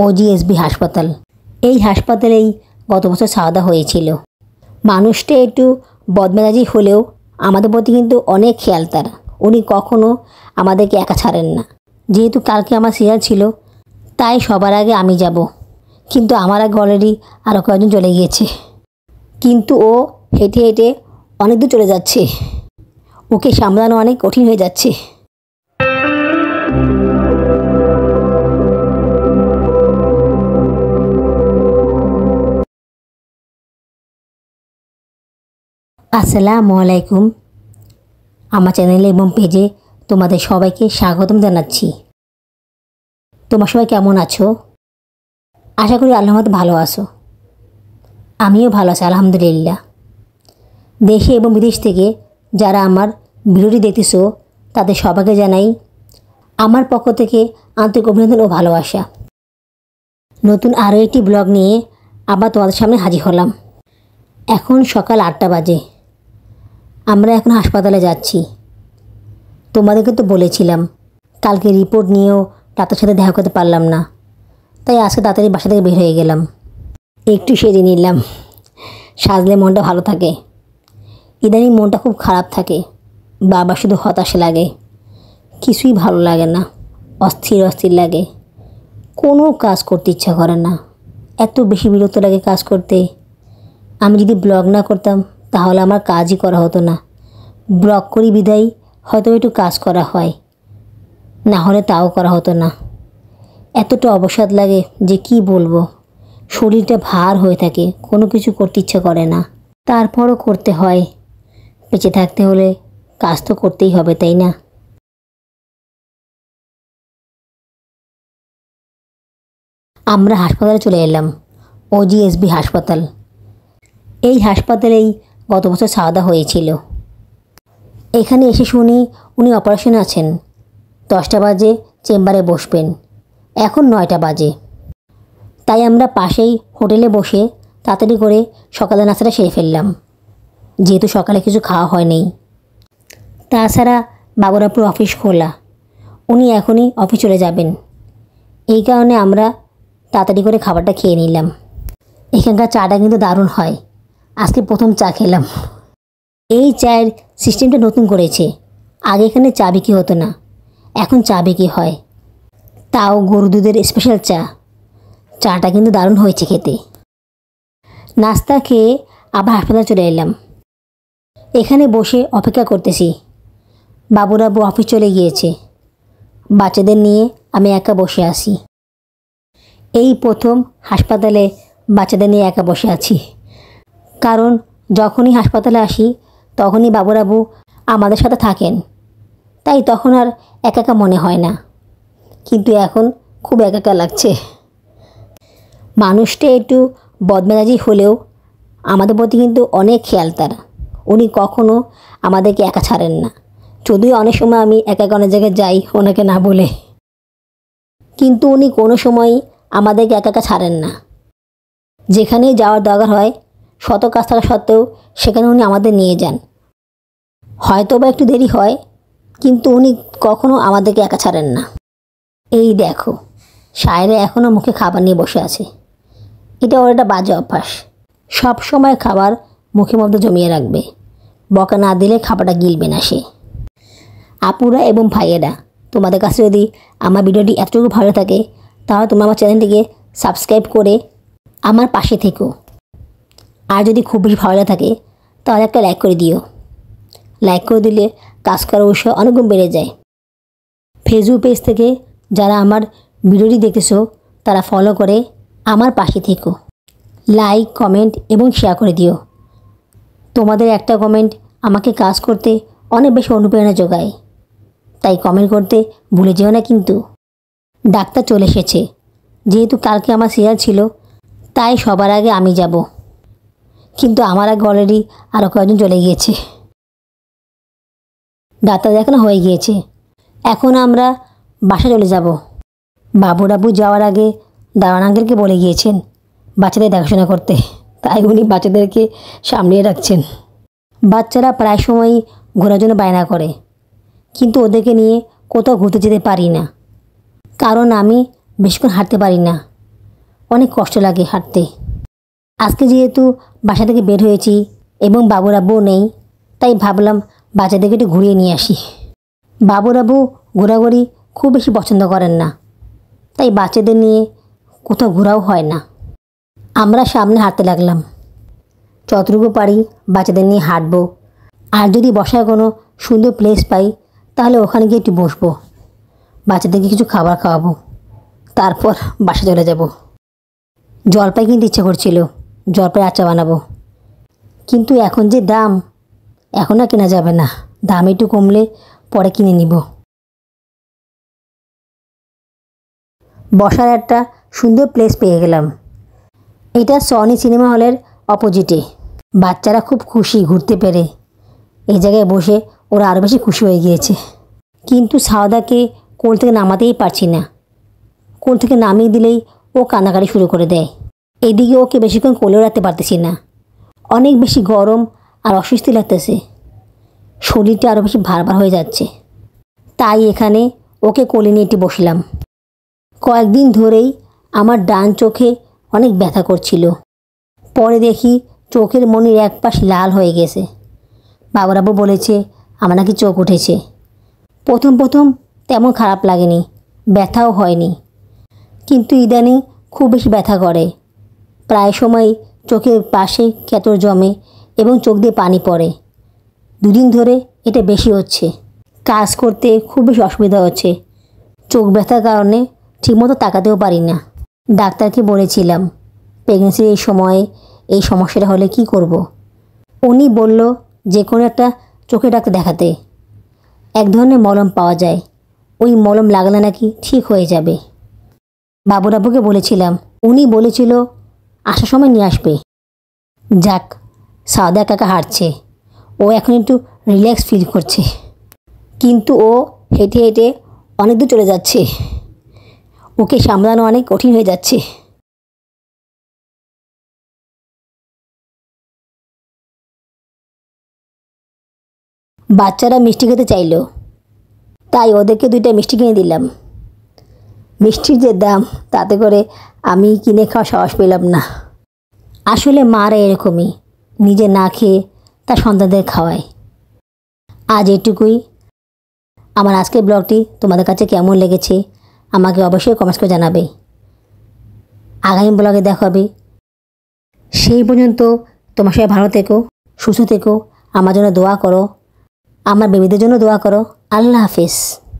OGSB হাসপাতাল। এই হাসপাতালেই গত বছর ছাওয়া হয়েছিল। মানুষটা একটু বদমেজাজি হলেও আমাদের প্রতি কিন্তু অনেক খেয়াল তার। উনি কখনো আমাদেরকে একা ছাড়েন না। যেহেতু কালকে আমার সিরিয়াল ছিল, তাই সবার আগে আমি যাব। কিন্তু আমার আগে অলরেডি আরও কয়েকজন চলে গিয়েছে। কিন্তু ও হেঁটে হেঁটে অনেক দূর চলে যাচ্ছে। ওকে সামলানো অনেক কঠিন হয়ে যাচ্ছে। আসসালামু আলাইকুম। আমার চ্যানেলে এবং পেজে তোমাদের সবাইকে স্বাগতম জানাচ্ছি। তোমরা সবাই কেমন আছো? আশা করি আল্লাহর রহমতে ভালো আছো। আমিও ভালো আছি আলহামদুলিল্লাহ। দেশে এবং বিদেশ থেকে যারা আমার ভিডিওটি দেখতেছো তাদের সবাইকে জানাই আমার পক্ষ থেকে আন্তরিক অভিনন্দন ও ভালোবাসা। নতুন আরও একটি ব্লগ নিয়ে আবার তোমাদের সামনে হাজির হলাম। এখন সকাল 8টা বাজে। আমরা এখন হাসপাতালে যাচ্ছি। তোমাদেরকে তো বলেছিলাম কালকে রিপোর্ট নিয়েও ডাক্তার সাথে দেখা করতে পারলাম না, তাই আজকে তাড়াতাড়ি বাসা থেকে বের হয়ে গেলাম। একটু সেজে নিলাম, সাজলে মনটা ভালো থাকে। ইদানিং মনটা খুব খারাপ থাকে, বাবা শুধু হতাশ লাগে, কিছুই ভালো লাগে না, অস্থির অস্থির লাগে, কোনো কাজ করতে ইচ্ছা করে না, এত বেশি বিরক্ত লাগে কাজ করতে। আমি যদি ব্লগ না করতাম তাহলে আমার কাজই করা হতো না। ব্লগ করি বিদায় হয়তো একটু কাজ করা হয়, না হলে তাও করা হতো না। এতটা অবসাদ লাগে যে কি বলবো। শরীরটা ভার হয়ে থাকে, কোনো কিছু করতে ইচ্ছা করে না, তারপরও করতে হয়। বেঁচে থাকতে হলে কাজ তো করতেই হবে, তাই না? আমরা হাসপাতালে চলে এলাম, OGSB হাসপাতাল। এই হাসপাতালেই গত বছর ছাওয়া হয়েছিল। এখানে এসে শুনি উনি অপারেশনে আছেন। 10টা বাজে চেম্বারে বসবেন, এখন 9টা বাজে। তাই আমরা পাশেই হোটেলে বসে তাড়াতাড়ি করে সকালের নাস্তাটা সেরে ফেললাম, যেহেতু সকালে কিছু খাওয়া হয়নি। তাছাড়া বাবুরাপুর অফিস খোলা, উনি এখনই অফিস চলে যাবেন। এই কারণে আমরা তাড়াতাড়ি করে খাবারটা খেয়ে নিলাম। এখানকার চাটা কিন্তু দারুণ হয়। আজকে প্রথম চা খেলাম। এই চায়ের সিস্টেমটা নতুন করেছে। আগে এখানে চা বিক্রি হতো না, এখন চা বিক্রি হয়, তাও গরু দুধের স্পেশাল চা। চাটা কিন্তু দারুণ হয়েছে খেতে। নাস্তা খেয়ে আবার হাসপাতালে চলে এলাম। এখানে বসে অপেক্ষা করতেছি। বাবুরাবু অফিস চলে গিয়েছে, বাচ্চাদের নিয়ে আমি একা বসে আছি। এই প্রথম হাসপাতালে বাচ্চাদের নিয়ে একা বসে আছি, কারণ যখনই হাসপাতালে আসি তখনই বাবুরাবু আমাদের সাথে থাকেন, তাই তখন আর একা একা মনে হয় না। কিন্তু এখন খুব একা একা লাগছে। মানুষটা একটু বদমেজাজি হলেও আমাদের প্রতি কিন্তু অনেক খেয়াল তার। উনি কখনো আমাদেরকে একা ছাড়েন না। যদিও অনেক সময় আমি একা একা অনেক জায়গায় যাই ওনাকে না বলে, কিন্তু উনি কোনো সময়ই আমাদেরকে একা একা ছাড়েন না। যেখানেই যাওয়ার দরকার হয়, শত কাজ থাকা সত্ত্বেও সেখানে উনি আমাদের নিয়ে যান। হয়তো বা একটু দেরি হয়, কিন্তু উনি কখনো আমাদেরকে একা ছাড়েন না। এই দেখো, সায়রা এখনও মুখে খাবার নিয়ে বসে আছে। এটা ওর একটা বাজে অভ্যাস, সব সময় খাবার মুখের মধ্যে জমিয়ে রাখবে, বকা না দিলে খাবারটা গিলবে না সে। আপুরা এবং ভাইয়েরা, তোমাদের কাছে যদি আমার ভিডিওটি এতটুকু ভালো থাকে তাহলে তোমরা আমার চ্যানেলটিকে সাবস্ক্রাইব করে আমার পাশে থেকো। আর যদি খুব বেশি ভালো থাকে তাহলে একটা লাইক করে দিও। লাইক করে দিলে কাজ করার উৎসাহ অনেক গুণ বেড়ে যায়। ফেসবুক পেজ থেকে যারা আমার ভিডিওটি দেখেছো তারা ফলো করে আমার পাশে থেকো। লাইক, কমেন্ট এবং শেয়ার করে দিও। তোমাদের একটা কমেন্ট আমাকে কাজ করতে অনেক বেশি অনুপ্রেরণা যোগায়, তাই কমেন্ট করতে ভুলে যেও না কিন্তু। ডাক্তার চলে এসেছে। যেহেতু কালকে আমার সিরিয়াল ছিল, তাই সবার আগে আমি যাব। কিন্তু আমার আগে অলরেডি আরও কয়েকজন চলে গিয়েছে। ডাক্তার দেখানো হয়ে গিয়েছে, এখন আমরা বাসা চলে যাব। বাবুরাবু যাওয়ার আগে দারোয়ান আঙ্কেলকে বলে গিয়েছেন বাচ্চাদের দেখাশোনা করতে, তাই উনি বাচ্চাদেরকে সামলিয়ে রাখছেন। বাচ্চারা প্রায় সময়ই ঘোরার জন্য বায়না করে, কিন্তু ওদেরকে নিয়ে কোথাও ঘুরতে যেতে পারি না, কারণ আমি বেশিক্ষণ হাঁটতে পারি না। অনেক কষ্ট লাগে হাঁটতে। আজকে যেহেতু বাসা থেকে বের হয়েছি এবং বাবুর আব্বু নেই, তাই ভাবলাম বাচ্চাদেরকে একটু ঘুরিয়ে নিয়ে আসি। বাবুর আব্বু ঘোরাঘুরি খুব বেশি পছন্দ করেন না, তাই বাচ্চাদের নিয়ে কোথাও ঘোরাও হয় না। আমরা সামনে হাঁটতে লাগলাম। যতটুকু পারি বাচ্চাদের নিয়ে হাঁটবো, আর যদি বসার কোনো সুন্দর প্লেস পাই তাহলে ওখানে গিয়ে একটু বসবো, বাচ্চাদেরকে কিছু খাবার খাওয়াবো, তারপর বাসা চলে যাব। জলপাই কিনতে ইচ্ছে করছিল, জলপাই আচার বানাবো, কিন্তু এখন যে দাম, এখন আর কেনা যাবে না, দাম একটু কমলে পরে কিনে নিব। বসার একটা সুন্দর প্লেস পেয়ে গেলাম। এটা সনি সিনেমা হলের অপোজিটে। বাচ্চারা খুব খুশি ঘুরতে পেরে। এই জায়গায় বসে ওরা আরও বেশি খুশি হয়ে গিয়েছে। কিন্তু সাওদাকে কোল থেকে নামাতেই পারছি না। কোল থেকে নামিয়ে দিলেই ও কান্নাকাটি শুরু করে দেয়। এদিকে ওকে বেশিক্ষণ কোলেও রাখতে পারতেছি না, অনেক বেশি গরম আর অস্বস্তি লাগতেছে। শরীরটা আরও বেশি ভারবার হয়ে যাচ্ছে। তাই এখানে ওকে কোলে নিয়ে একটু বসলাম। কয়েকদিন ধরেই আমার ডান চোখে অনেক ব্যথা করছিল। পরে দেখি চোখের মনির এক পাশ লাল হয়ে গেছে। বাবুর আব্বু বলেছে আমার নাকি চোখ উঠেছে। প্রথম প্রথম তেমন খারাপ লাগেনি, ব্যথাও হয়নি, কিন্তু ইদানিং খুব বেশি ব্যথা করে। প্রায় সময় চোখের পাশে কেতর জমে এবং চোখ দিয়ে পানি পড়ে। দুদিন ধরে এটা বেশি হচ্ছে। কাজ করতে খুব বেশি অসুবিধা হচ্ছে। চোখ ব্যথার কারণে ঠিকমতো তাকাতেও পারি না। ডাক্তারকে বলেছিলাম প্রেগনেন্সির এই সময়ে এই সমস্যাটা হলে কি করব। উনি বলল যে কোনো একটা চোখের ডাক্তার দেখাতে। এক ধরনের মলম পাওয়া যায়, ওই মলম লাগালে নাকি ঠিক হয়ে যাবে। বাবুর আব্বুকে বলেছিলাম, উনি বলেছিল আসার সময় নিয়ে আসবে। যাক, সাওদা কাকা হাঁটছে, ও এখন একটু রিল্যাক্স ফিল করছে। কিন্তু ও হেঁটে হেঁটে অনেক দূর চলে যাচ্ছে। ওকে সামলানো অনেক কঠিন হয়ে যাচ্ছে। বাচ্চারা মিষ্টি খেতে চাইলো, তাই ওদেরকে 2টা মিষ্টি কিনে দিলাম। মিষ্টির যে দাম, তাতে করে আমি কিনে খাওয়া সাহস পেলাম না। আসলে মারা এরকমই, নিজে না খেয়ে তার সন্তানদের খাওয়ায়। আজ এটুকুই। আমার আজকের ব্লগটি তোমাদের কাছে কেমন লেগেছে আমাকে অবশ্যই কমেন্টস করে জানাবে। আগামী ব্লগে দেখা হবে। সেই পর্যন্ত তোমার সবাই ভালো থেকো, সুস্থ থেকো, আমার জন্য দোয়া করো, আমার বেবিদের জন্য দোয়া করো। আল্লাহ হাফেজ।